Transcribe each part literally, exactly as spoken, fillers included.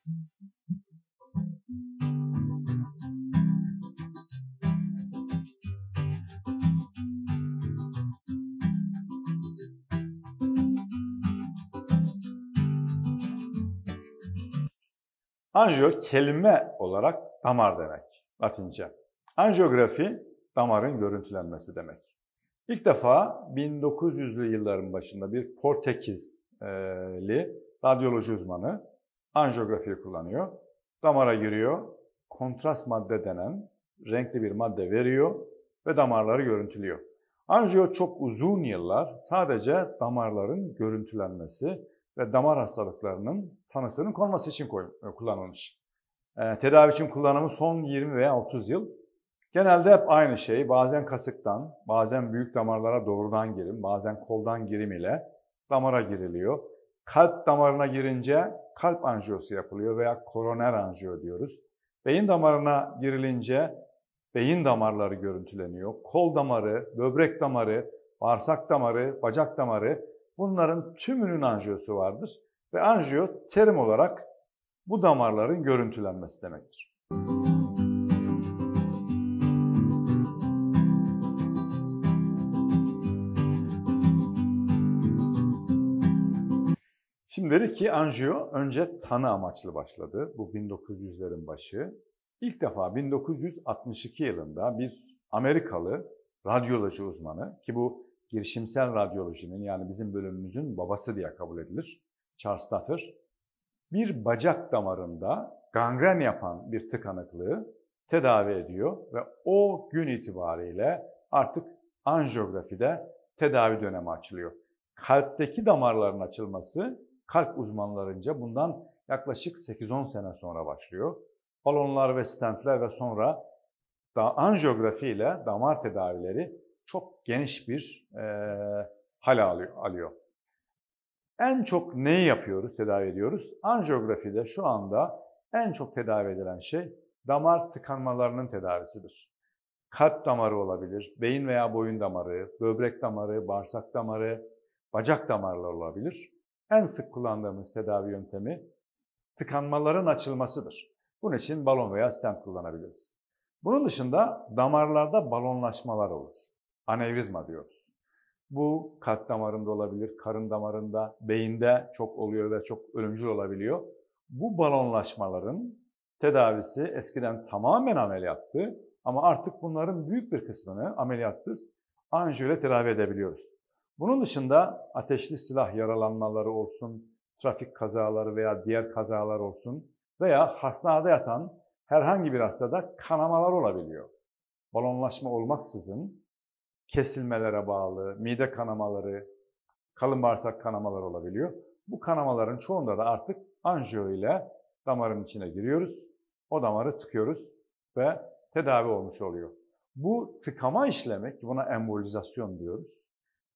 Anjiyo kelime olarak damar demek, Latince. Anjiyografi, damarın görüntülenmesi demek. İlk defa bin dokuz yüzlü yılların başında bir Portekizli radyoloji uzmanı anjiyografiyi kullanıyor. Damara giriyor, kontrast madde denen renkli bir madde veriyor ve damarları görüntülüyor. Anjiyo çok uzun yıllar sadece damarların görüntülenmesi ve damar hastalıklarının tanısının konması için kullanılmış. E, tedavi için kullanımı son yirmi veya otuz yıl. Genelde hep aynı şey, bazen kasıktan, bazen büyük damarlara doğrudan girim, bazen koldan girim ile damara giriliyor. Kalp damarına girince kalp anjiyosu yapılıyor veya koroner anjiyo diyoruz. Beyin damarına girilince beyin damarları görüntüleniyor. Kol damarı, böbrek damarı, bağırsak damarı, bacak damarı, bunların tümünün anjiyosu vardır. Ve anjiyo terim olarak bu damarların görüntülenmesi demektir. Şimdi dedik ki anjiyo önce tanı amaçlı başladı. Bu bin dokuz yüzlerin başı. İlk defa bin dokuz yüz altmış iki yılında bir Amerikalı radyoloji uzmanı, ki bu girişimsel radyolojinin, yani bizim bölümümüzün babası diye kabul edilir, Charles Dutter, bir bacak damarında gangren yapan bir tıkanıklığı tedavi ediyor ve o gün itibariyle artık anjiyografide tedavi dönemi açılıyor. Kalpteki damarların açılması kalp uzmanlarınca bundan yaklaşık sekiz on sene sonra başlıyor. Balonlar ve stentler ve sonra da anjiyografi ile damar tedavileri çok geniş bir e, hal alıyor, alıyor. En çok neyi yapıyoruz, tedavi ediyoruz? Anjiyografide şu anda en çok tedavi edilen şey damar tıkanmalarının tedavisidir. Kalp damarı olabilir, beyin veya boyun damarı, böbrek damarı, bağırsak damarı, bacak damarları olabilir. En sık kullandığımız tedavi yöntemi tıkanmaların açılmasıdır. Bunun için balon veya stent kullanabiliriz. Bunun dışında damarlarda balonlaşmalar olur. Anevrizma diyoruz. Bu kalp damarında olabilir, karın damarında, beyinde çok oluyor ve çok ölümcül olabiliyor. Bu balonlaşmaların tedavisi eskiden tamamen ameliyattı ama artık bunların büyük bir kısmını ameliyatsız anjiyo ile tedavi edebiliyoruz. Bunun dışında ateşli silah yaralanmaları olsun, trafik kazaları veya diğer kazalar olsun veya hastanede yatan herhangi bir hastada kanamalar olabiliyor. Balonlaşma olmaksızın kesilmelere bağlı, mide kanamaları, kalın bağırsak kanamaları olabiliyor. Bu kanamaların çoğunda da artık anjiyo ile damarın içine giriyoruz, o damarı tıkıyoruz ve tedavi olmuş oluyor. Bu tıkama işlemi, ki buna embolizasyon diyoruz,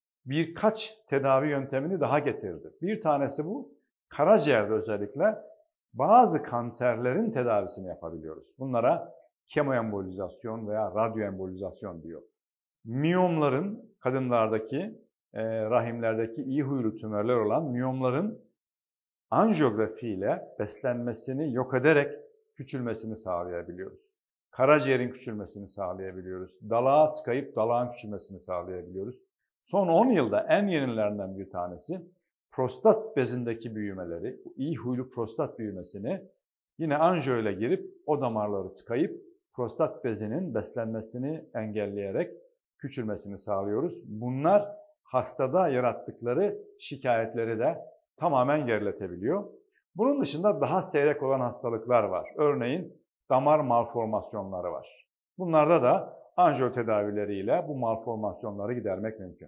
birkaç tedavi yöntemini daha getirdi. Bir tanesi bu, karaciğerde özellikle bazı kanserlerin tedavisini yapabiliyoruz. Bunlara kemoembolizasyon veya radyoembolizasyon diyor. Miyomların, kadınlardaki, e, rahimlerdeki iyi huylu tümörler olan miyomların anjiyografi ile beslenmesini yok ederek küçülmesini sağlayabiliyoruz. Karaciğerin küçülmesini sağlayabiliyoruz. Dalağa tıkayıp dalağın küçülmesini sağlayabiliyoruz. Son on yılda en yenilerinden bir tanesi prostat bezindeki büyümeleri, iyi huylu prostat büyümesini yine anjiyo ile girip o damarları tıkayıp prostat bezinin beslenmesini engelleyerek küçülmesini sağlıyoruz. Bunlar hastada yarattıkları şikayetleri de tamamen geriletebiliyor. Bunun dışında daha seyrek olan hastalıklar var. Örneğin damar malformasyonları var. Bunlarda da anjiyo tedavileriyle bu malformasyonları gidermek mümkün.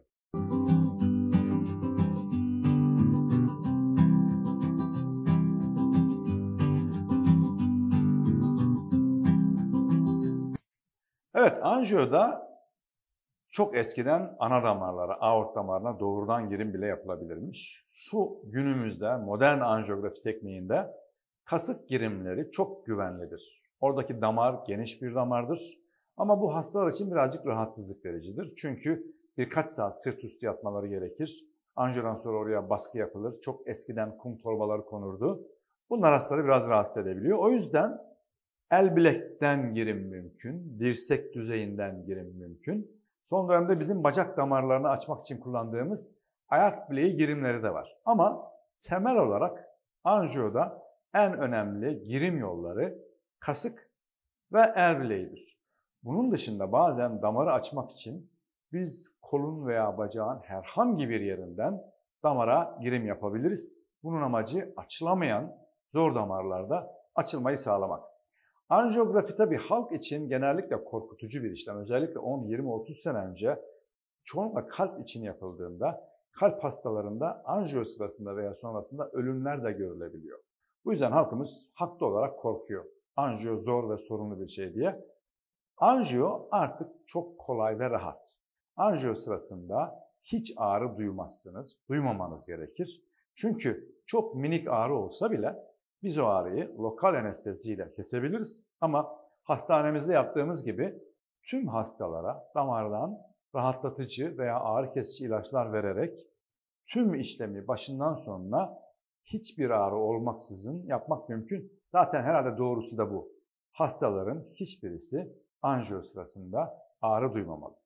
Evet, anjiyoda çok eskiden ana damarlara, aort damarına doğrudan girim bile yapılabilirmiş. Şu günümüzde modern anjiyografi tekniğinde kasık girimleri çok güvenlidir. Oradaki damar geniş bir damardır ama bu hastalar için birazcık rahatsızlık vericidir. Çünkü birkaç saat sırt üstü yatmaları gerekir. Anjiyodan sonra oraya baskı yapılır. Çok eskiden kum torbaları konurdu. Bunlar hastaları biraz rahatsız edebiliyor. O yüzden el bilekten girim mümkün, dirsek düzeyinden girim mümkün. Son dönemde bizim bacak damarlarını açmak için kullandığımız ayak bileği girimleri de var. Ama temel olarak anjiyoda en önemli girim yolları kasık ve el bileğidir. Bunun dışında bazen damarı açmak için biz kolun veya bacağın herhangi bir yerinden damara girim yapabiliriz. Bunun amacı açılamayan zor damarlarda açılmayı sağlamak. Anjiyografi tabii halk için genellikle korkutucu bir işlem. Özellikle on, yirmi, otuz sene önce çoğunlukla kalp için yapıldığında kalp hastalarında anjiyo sırasında veya sonrasında ölümler de görülebiliyor. Bu yüzden halkımız haklı olarak korkuyor. Anjiyo zor ve sorunlu bir şey diye. Anjiyo artık çok kolay ve rahat. Anjiyo sırasında hiç ağrı duymazsınız, duymamanız gerekir. Çünkü çok minik ağrı olsa bile biz o ağrıyı lokal anesteziyle kesebiliriz. Ama hastanemizde yaptığımız gibi tüm hastalara damardan rahatlatıcı veya ağrı kesici ilaçlar vererek tüm işlemi başından sonuna hiçbir ağrı olmaksızın yapmak mümkün. Zaten herhalde doğrusu da bu. Hastaların hiçbirisi anjiyo sırasında ağrı duymamalı.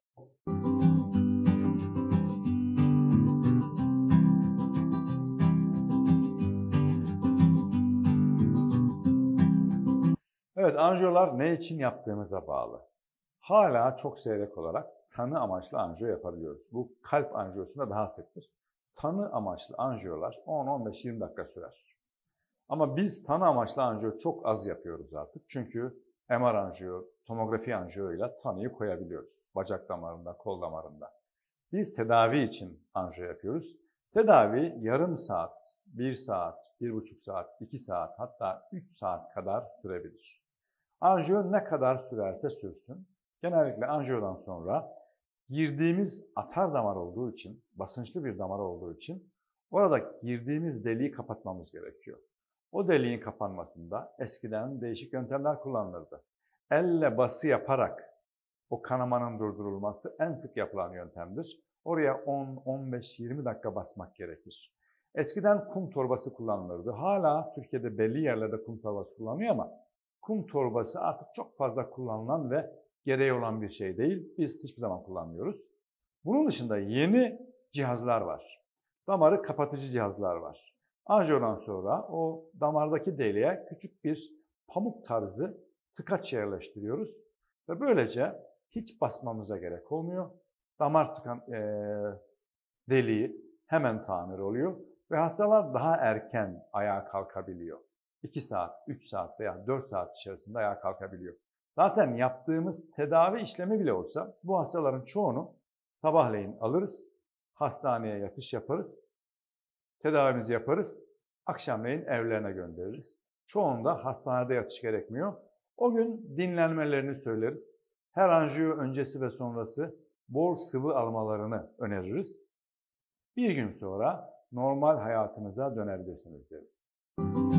Evet, anjiyolar ne için yaptığımıza bağlı. Hala çok seyrek olarak tanı amaçlı anjiyo yapabiliyoruz. Bu kalp anjiyosunda daha sıktır. Tanı amaçlı anjiyolar on on beş yirmi dakika sürer. Ama biz tanı amaçlı anjiyo çok az yapıyoruz artık. Çünkü M R anjiyo, tomografi anjiyo ile tanıyı koyabiliyoruz. Bacak damarında, kol damarında. Biz tedavi için anjiyo yapıyoruz. Tedavi yarım saat, bir saat, bir buçuk saat, iki saat hatta üç saat kadar sürebilir. Anjiyo ne kadar sürerse sürsün. Genellikle anjiyodan sonra girdiğimiz atar damar olduğu için, basınçlı bir damar olduğu için orada girdiğimiz deliği kapatmamız gerekiyor. O deliğin kapanmasında eskiden değişik yöntemler kullanılırdı. Elle bası yaparak o kanamanın durdurulması en sık yapılan yöntemdir. Oraya on, on beş, yirmi dakika basmak gerekir. Eskiden kum torbası kullanılırdı. Hala Türkiye'de belli yerlerde kum torbası kullanılıyor ama kum torbası artık çok fazla kullanılan ve gereği olan bir şey değil. Biz hiçbir zaman kullanmıyoruz. Bunun dışında yeni cihazlar var. Damarı kapatıcı cihazlar var. Anjiyodan sonra o damardaki deliğe küçük bir pamuk tarzı tıkaç yerleştiriyoruz. Ve böylece hiç basmamıza gerek olmuyor. Damar tıkan, e, deliği hemen tamir oluyor. Ve hastalar daha erken ayağa kalkabiliyor. iki saat, üç saat veya dört saat içerisinde ayağa kalkabiliyor. Zaten yaptığımız tedavi işlemi bile olsa bu hastaların çoğunu sabahleyin alırız, hastaneye yatış yaparız, tedavimizi yaparız, akşamleyin evlerine göndeririz. Çoğunda hastanede yatış gerekmiyor. O gün dinlenmelerini söyleriz. Her anjiyo öncesi ve sonrası bol sıvı almalarını öneririz. Bir gün sonra normal hayatınıza dönebilirsiniz deriz.